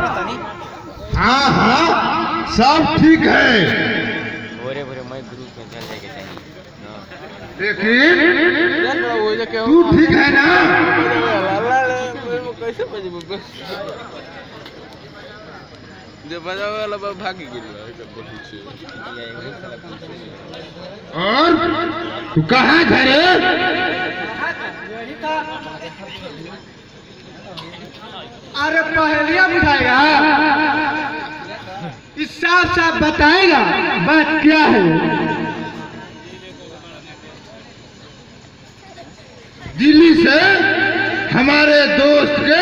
हाँ हाँ सब ठीक है, लेकिन तू ठीक है ना? और तू कहाँ घरे? अरे पहेलियां बुझाएगा, इस साफ साफ बताएगा बात क्या है। दिल्ली से हमारे दोस्त के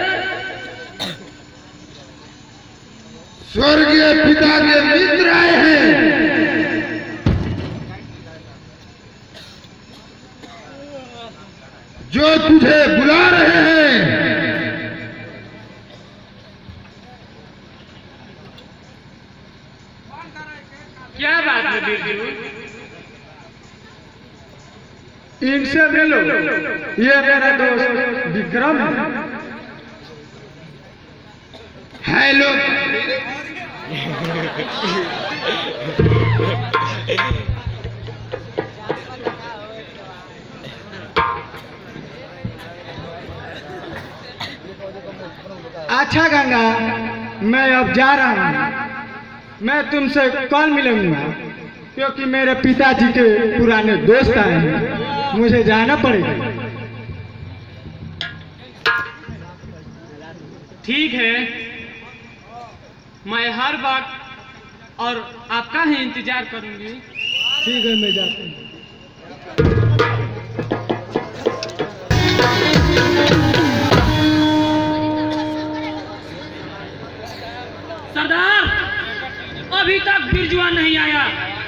स्वर्गीय पिता के मित्र आए हैं, जो तुझे बुला रहे हैं। क्या बात है बिरजू? इनसे मिलो, ये मेरा दोस्त विक्रम है। हेलो। अच्छा गंगा, मैं अब जा रहा हूँ। मैं तुमसे कल मिलूंगा, क्योंकि मेरे पिताजी के पुराने दोस्त आए हैं, मुझे जाना पड़ेगा। ठीक है, मैं हर बात और आपका ही इंतजार करूंगी। ठीक है, मैं जाता हूँ। सरदार, अभी तक बिरजुआ नहीं आया।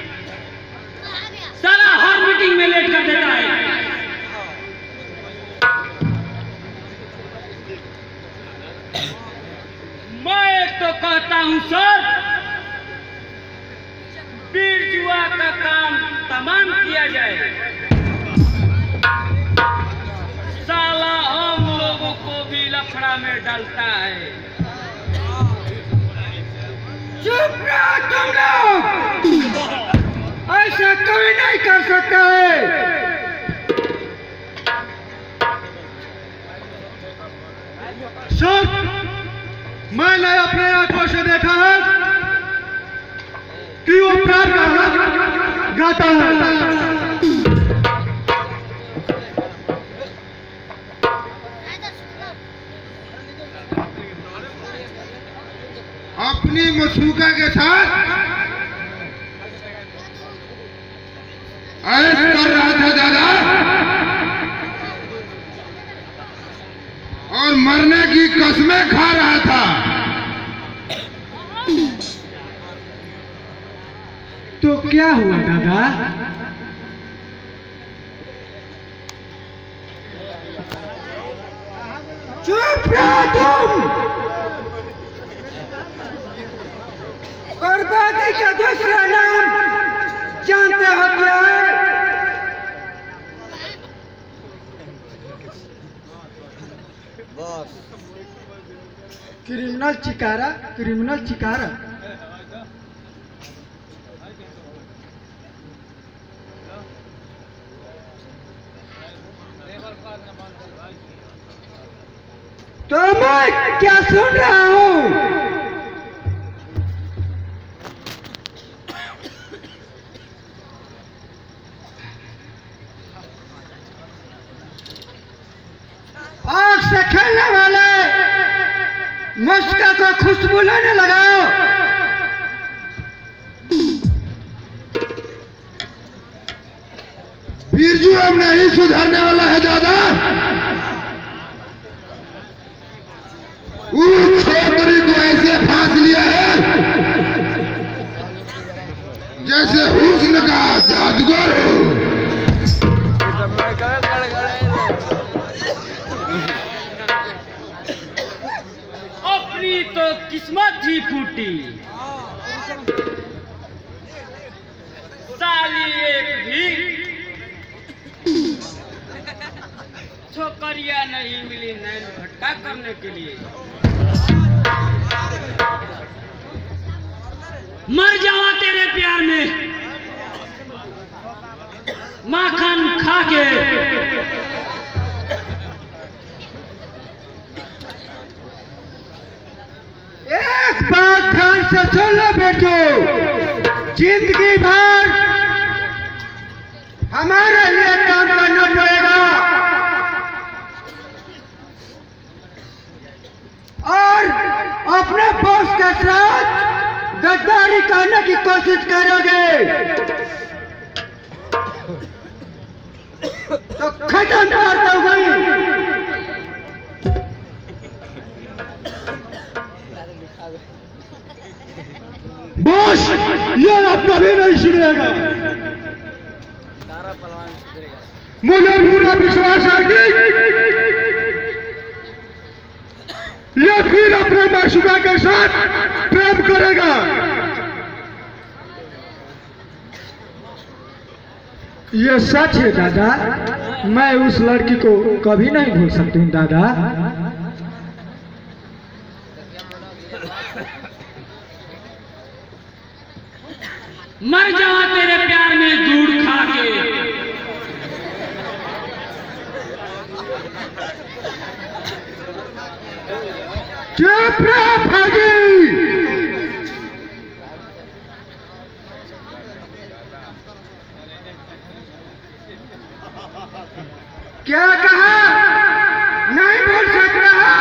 साला हर मीटिंग में लेट कर देता है। मैं तो कहता हूं सर, बिरजुआ का काम तमाम किया जाए। साला हम लोगों को भी लफड़ा में डालता है। चुप रहो तुम लोग, ऐसा कोई नहीं कर सकता है। सर, मैंने अपने आंखों से देखा है कि वो प्यार का गाता है। अपनी मसूका के साथ ऐश कर रहा था दादा, और मरने की कसमें खा रहा था। तो क्या हुआ दादा? चुप रहो तुम। बर्बादी का दूसरा नाम जानते हो क्या है? क्रिमिनल चिकारा, क्रिमिनल चिकारा। तो मैं क्या सुन रहा हूँ? आग से खेलने वाले मस्का को खुशबू लेने लगाओ। बिरजू अब नहीं सुधरने वाला है दादा। उस छोकरी को ऐसे फांस लिया है जैसे हुस्न का जादूगर हो। अपनी तो किस्मत ही फूटी। साली एक भी छोकरिया नहीं मिली नैन भट्टा करने के लिए। से सुन लो बेटो, जिंदगी भर हमारे लिए काम करना पड़ेगा और अपने बॉस के साथ गद्दारी करने की कोशिश करोगे तो खत्म कर दोगे। बॉस ये आप कभी नहीं सुनेगा। मुझे पूरा विश्वास है कि ये फिर अपने माशूका के साथ प्रेम करेगा। ये सच है दादा, मैं उस लड़की को कभी नहीं भूल सकती हूँ दादा। मर जाओ तेरे प्यार में दूध खा के। चुप रहो भागी। क्या कहा? नहीं बोल सक रहा।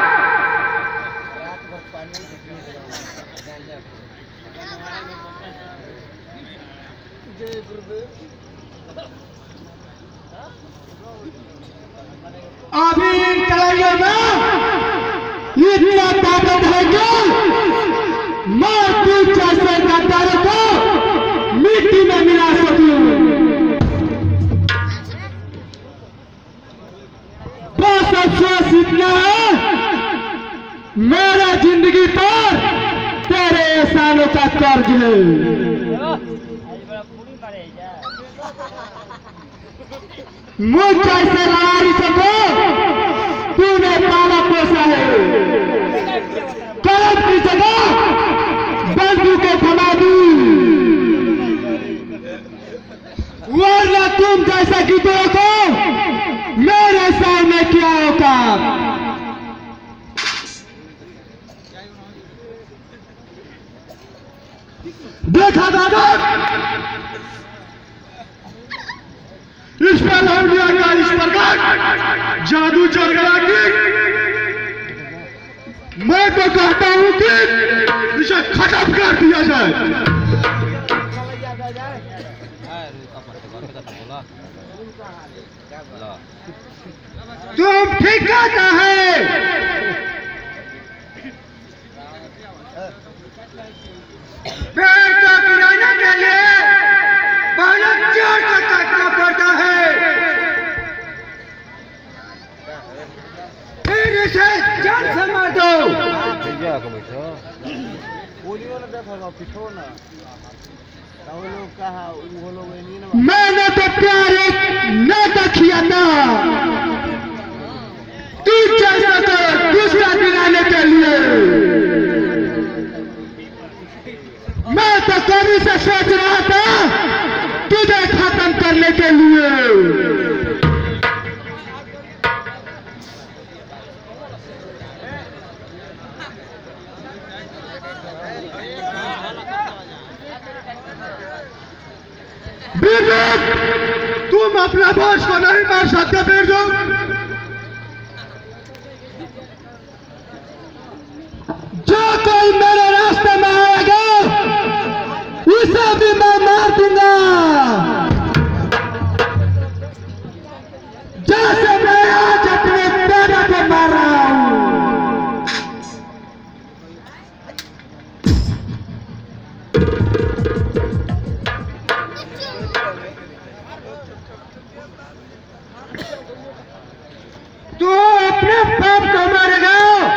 अभी इन कलाइयों में इतना ताकत है कि मैं तू जैसे गद्दारों को मिट्टी में मिला सकूं। बस अफसोस इतना है, मेरा जिंदगी पर तेरे एहसानों का कर्ज है। मुझ जैसे लावारिसों को तूने पाला पोसा है। कलम की जगह बंदूकें थमा दी, वरना तुम जैसे गिद्धों को मेरे सामने क्या होगा। देखा दादा, इस पर लौंडिया का इस प्रकार जादू चल गया कि मैं तो कहता हूं कि इसे खत्म कर दिया जाए। तुम ठीक कहता है। पेड़ को गिराने के लिए पहले जोर से काटना पड़ता है, फिर इसे जान से मार दो। मैंने तो प्यार न किया था, तू जैसा तो दूसरा दिलाने के लिए। मैं तो कभी से सोच रहा था तुझे खत्म करने के लिए। तुम अपना बॉस को नहीं मार सकते बिरजू। जो कोई मेरे रास्ते में आएगा उसे भी मैं मार दूंगा, जैसे मैं आज अपने दादा को मार रहा हूं। तू अपने बाप को मारेगा,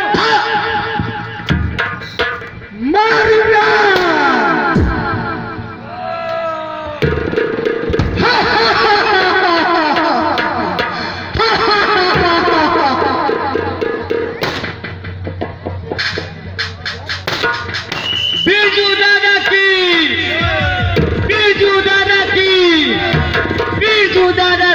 मारूंगा। बिरजू दादा की, बिरजू दादा की, बिरजू दादा